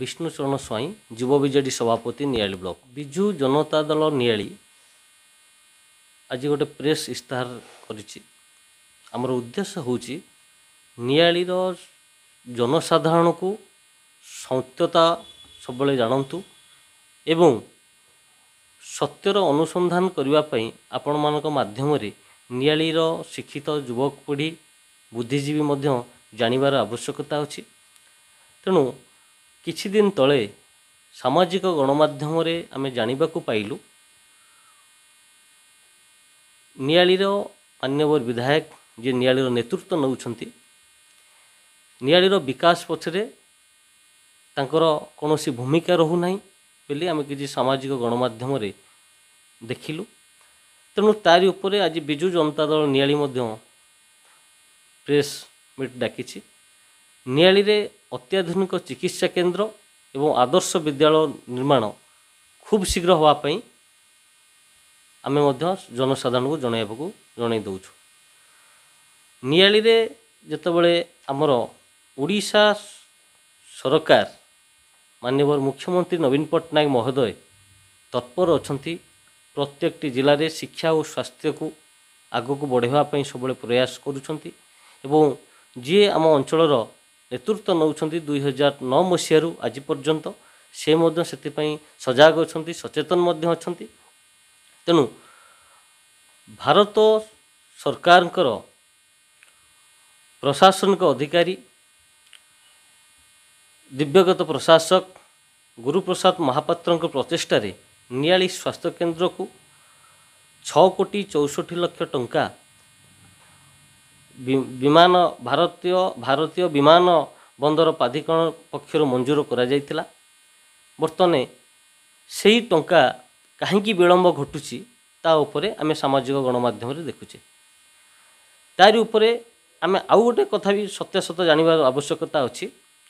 विष्णुचरण स्वाई युव विजेडी सभापति नियाली ब्लॉक विजु जनता दल नियाली आज गोटे प्रेस इस्ताहार कर उद्देश्य होची नियाली जनसाधारण को सत्यता सब जानतु एवं सत्यर अनुसंधान करने आपण मानक माध्यम नियाली शिक्षित युवक पीढ़ी बुद्धिजीवी जानिबार आवश्यकता अछि। तेणु किछि दिन तले सामाजिक गणमाध्यम आमे जानिबाकु पाइलु नियालीर मान्यवर विधायक जे नियालीर नेतृत्व नौछंती नियालीर विकास पछरे तांकर कोनोसी भूमिका रहू नाही बेली आमे किछि सामाजिक गणमाध्यम देखिलु। तेणु तारि उपरे आज बिजु जनता दल नियाली मध्य प्रेस मीट डाकिछि। नियाली रे अत्याधुनिक चिकित्सा केन्द्र एवं आदर्श विद्यालय निर्माण खूब शीघ्र होवाई आमे मध्य जनसाधारण को जन दौचु। नियाली रे जेतबेले आमर ओडिशा सरकार माननीय मुख्यमंत्री नवीन पट्टनायक महोदय तत्पर अछंती प्रत्येक जिले में शिक्षा और स्वास्थ्य को आग को बढ़ावाई सब प्रयास करुछंती एवं जी आम अंचल नेतृत्व नौछंती 2009 मसीह आज पर्यंत से सजग अच्छा सचेतन अच्छा। तेणु भारत सरकार प्रशासनिक अधिकारी दिव्यगत प्रशासक गुरुप्रसाद महापात्र प्रचेषा नियाली स्वास्थ्य केन्द्र को 6,64,00,000 टंका विमान भारतीय विमान बंदर प्राधिकरण पक्षर मंजूर करा जायतिला। बर्तने से टंका कहीं विलंब घटुची ता उपरे आमे सामाजिक गणमाध्यम देखुचे। तारि उपरे आमे आउ गोटे कथा भी सत्यासत्य जानिबार आवश्यकता अछि।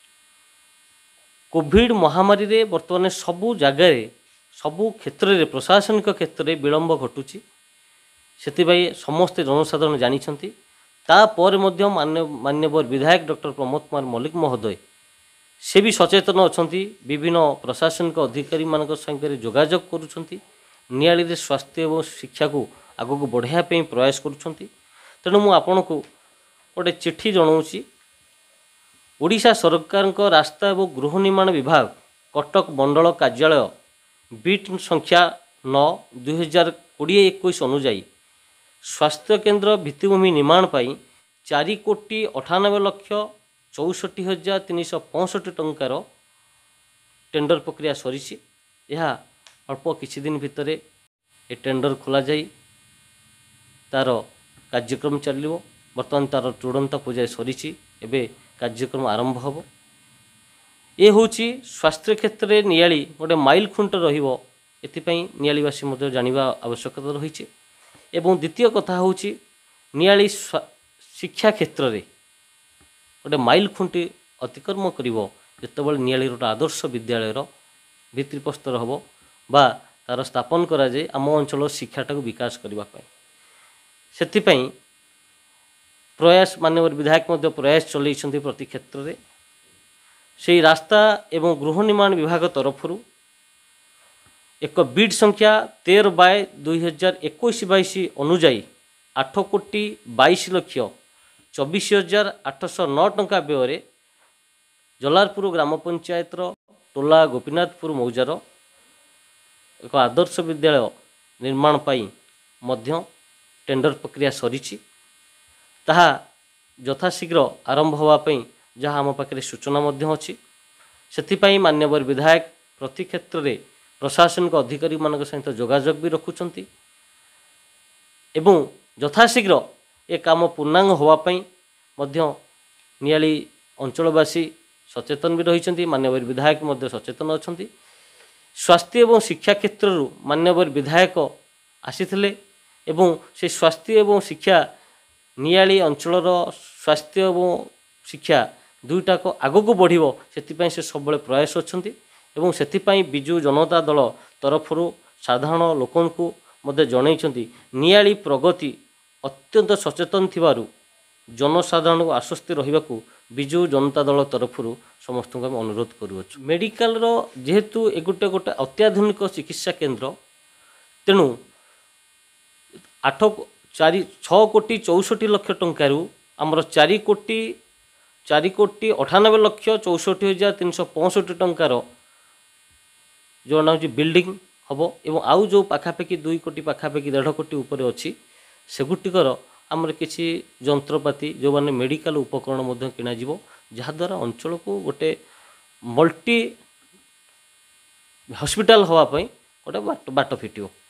कोविड महामारी रे बर्तमान सबु जगार सबु क्षेत्र में प्रशासनिक क्षेत्र में विलंब घटुची से समस्ते जनसाधारण जानिछंती। तापर मध्य मान्यवर विधायक डॉक्टर प्रमोद कुमार मल्लिक महोदय से भी सचेतन अछंती विभिन्न प्रशासनिक अधिकारी मान संगे जोगाजोग करुछंती नियाली रे स्वास्थ्य और शिक्षा को आगो को बढ़ाया प्रयास करुछंती। तेणु मु आपन को गोटे चिट्ठी जनाऊँगी। ओडिशा सरकार को रास्ता और गृह निर्माण विभाग कटक मंडल कार्यालय बीट संख्या 9/2020-21 अनुजाई स्वास्थ्य केन्द्र भित्तिभूमि निर्माण पाई 4,98,64,365 टंकार टेंडर प्रक्रिया सरी। यह अल्प किछि दिन भितर ए टेंडर खोल जाई तार कार्यक्रम चलिबो। बर्तमान तार चूड़ांत पूजा सरी एबे कार्यक्रम आरंभ हम। ये हूँ स्वास्थ्य क्षेत्र में नियाली गोटे माइल खुंट रहिबो एथिपाई नियालीवासी मध्य जानिबा आवश्यकता रही। एवं द्वितीय कथा हूँ नियाली शिक्षा क्षेत्र में गोटे माइल खुंटी अतिक्रम करिवो जेतेबेले नियाली गोटे आदर्श विद्यालय भित्तिप्रस्तर हम बा तार स्थापन करा जाए आम अंचल शिक्षाटा को विकास करने से प्रयास माननीय विधायक मध्य प्रयास चलई प्रति क्षेत्र में से रास्ता एवं गृह निर्माण विभाग तरफ एक बीड संख्या 13/2021-22 अनुजाई 8,22,24,809 टंका व्यय जलारपुर ग्राम पंचायत टोला गोपीनाथपुर मौजार एक आदर्श विद्यालय निर्माण पाई मध्य टेंडर प्रक्रिया सरी। ताहा यथाशीघ्र आरंभ होवाई जहाँ आम पाखे सूचना अच्छी। से मान्यवर विधायक प्रति क्षेत्र में प्रशासनिक अधिकारी मान सहित जोगाजोग भी रखुंट एवं यथाशीघ्र ए काम पूर्णांग होवाई नियाली अंचलवासी सचेतन भी रही। मान्यवर विधायक सचेतन अच्छा। स्वास्थ्य एवं शिक्षा क्षेत्र मान्यवर विधायक आसी एवं से स्वास्थ्य एवं शिक्षा नियाली अंचलर स्वास्थ्य एवं शिक्षा दुईटा को आग को बढ़िबो सेतिपई से सब प्रयास अच्छी। एवं सेतिपई बिजु जनता दल तरफ साधारण लोकन को मध्य जनइछंती नियाली प्रगति अत्यंत सचेतन थिबारु जनसाधारण को आश्वस्ति रहिबाकू विजु जनता दल तरफ समस्त आम अनुरोध करुच्छू। मेडिकल जेहेतु ए गोटे गोटे अत्याधुनिक चिकित्सा केन्द्र तेणु 6,64,00,00,000 टंकारु आमर 4,98,64,365 टंकार जो ना हूँ बिल्डिंग हम एवं आउ जो पाखापाखि 2 कोटी पाखापाखि 1.5 कोटी उपर अच्छी सेगुटिकर आमर किसी जंत्रपाति जो मैंने मेडिकल उपकरण किणा जहाद्वारा अंचल को गोटे मल्टी हॉस्पिटल हवापाई गोटे बाट फिट।